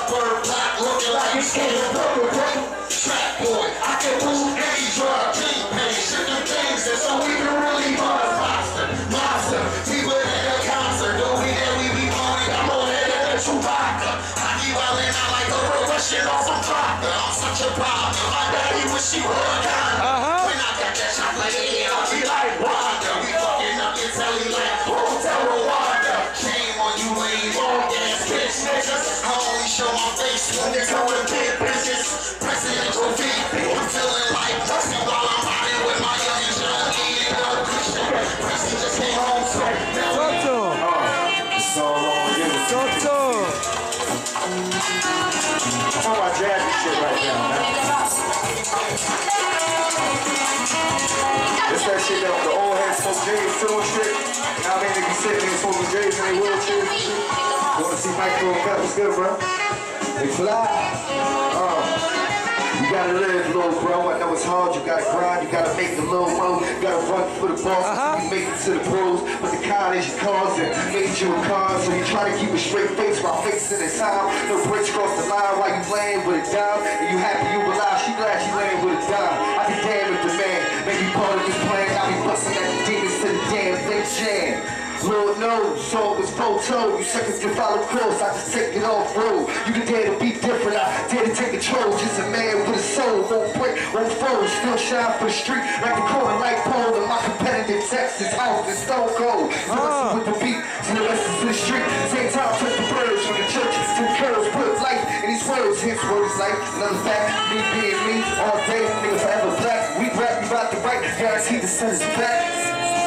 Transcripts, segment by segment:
bird black, looking like you scared of rubber break. Trap boy, I can move any drug, kingpin, shit them things that so we can really buzz. Monster, people at the concert, the way that we be going, I'm on head of the Chewbacca. I keep wildin' out like a Russian off some vodka. I'm such a problem, my daddy wish he would kinda. When I got that chocolate in, I'll be like Wanda. We fucking up in Telly-Land, Hotel Rwanda. Shame on you lame, long-ass bitch niggas. I only show my face when they go to big bitches. Presidential VP, I'm feeling like Dustin while I'm riding with my young eating no Christian. President just came home, so it's all on you. I'm on my jazzy shit right now, man. It's that shit that the old heads smoke J's still and shit. Now I mean they be sitting there smoking J's in their wheelchairs and shit. You wanna see Mike throw a cut? What's good, bro? They fly. You gotta live, little bro. I know it's hard. You gotta grind. You gotta make the little road. You gotta run for the boss. You make it to the pros. But the con is your cars and made you a car. So you try to keep a straight face while facing the time. No breaks cross the line while you laying with a dime. And you happy you alive. She glad she laying with a dime. I be damn if the man may be part of this plan. I be busting at the demons to the damn thing jam. Lord knows, so it was photo. You seconds can follow close, I just take it off road. You can dare to be different, I dare to take control. Just a man with a soul, won't break, won't fold. Still shine for the street like the corner light pole. And my competitive Texas house is stone cold. Listen with the beat to the rest of the street. Same time, touch the birds from the church to the curls. Put life in these words, hence word is life. Another fact, me being me, all day, nigga forever black. We rap, we about to write, guarantee the sun is back.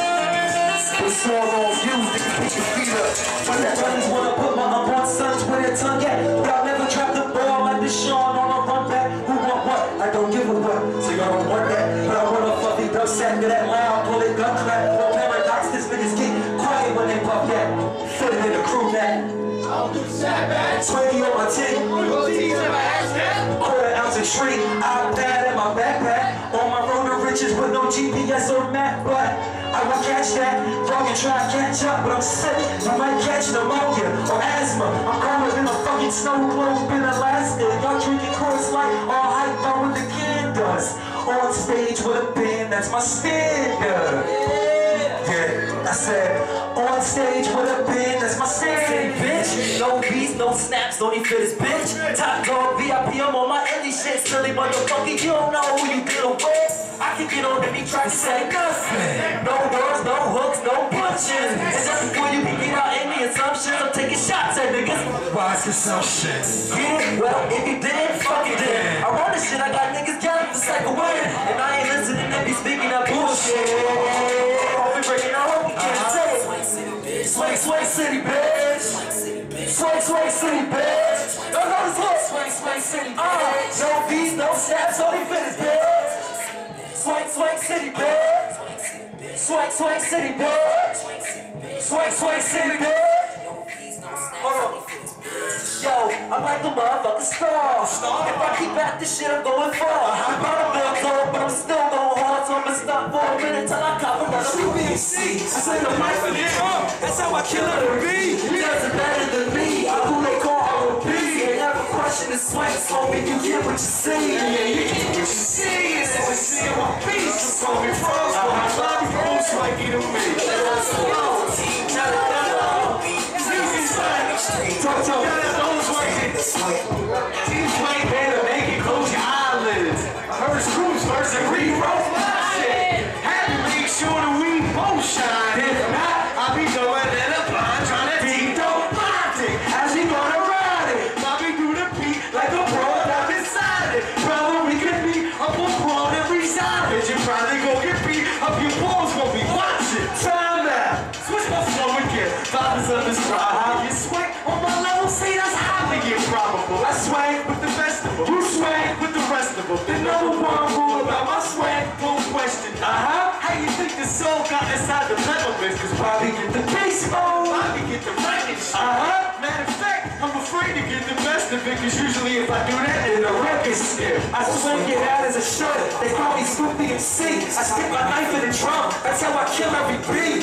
It's all on you, nigga, put your feet up. My brothers wanna put my unborn sons where their tongue at. But I'll never drop the ball like this Sean on a run back. Who want what? I don't give a what. So y'all don't want that. But I want a fluffy dub sack of that loud bullet gun clap. No paradox, this niggas get quiet when they puff that. Fit it in the crew net. I'll do that, man. 20 on my tip. Quarter ounce of tree. iPad in my backpack. On my road to riches with no GPS or map, but I will catch that. Frog and try to catch up, but I'm sick. You might catch pneumonia or asthma. I'm colder than a fucking snow globe in Alaska. Y'all drinking Coors Light, all hype about what the kid does. On stage with a band, that's my standard. Yeah, I said, on stage with a band, that's my standard. Bitch, no beats, no snaps, don't even fit this bitch. Top dog VIP, I'm on my indie shit. Silly motherfucker, you don't know who you dealing with. I can get on any track and say nothing. No words, no hooks, no punches. And just before you can get out any assumptions, I'm taking shots at niggas. Wise consumptions. Yeah, well, if you did, fuck it then. I run this shit, I got niggas yelling for second win. And I ain't listening, they be speaking that bullshit. Hope we breaking our hope, we can't say it. Sway, sway city, bitch. Sway, sway city, bitch. No, this hook. Sway, sway city, bitch. No beats, no snaps, only finish, bitch. Swank, swank city, bitch. Swank, swank city, bitch. Swank, swank city, bitch. Yo, I'm like the motherfucking star. If I keep at this shit, I'm going far. I'm about to build up, but I'm still going hard. So I'ma stop for a minute till I cop another CBC. I say the life of it up. That's how I kill it to be. You guys are better than me. I'm who they call R.O.P. They never question the swank, so if you get what you see. You get what you see. It's what you see in my piece. So we froze, but I love you, bro. Swanky to me. Let's go. Teams play better, make it close your eyelids. I heard screws first and rewrote my shit. Had to make sure that we both shine. If not, I'll be going in a blind trying to deep don't mind it. As we gonna ride it, Bobby through the beat like a broad I've decided. Brother, we could be up on broad every savage. You probably go get beat up your balls when we watch it. Time out. Switch my flow again. Vibes of this ride. How you swing on my level, see that's highly improbable. I swang with the best of them. You swang with the rest of them. The number one rule about my swag, no question. How you think the soul got inside the peppermints? Cause Bobby get the baseball, Bobby get the wreckage. Matter of fact, I'm afraid to get the best of it. Cause usually if I do that, then the record skip. I swing it out as a shirt. They call me Scoopy MC. I stick my knife in the drum. That's how I kill every beat.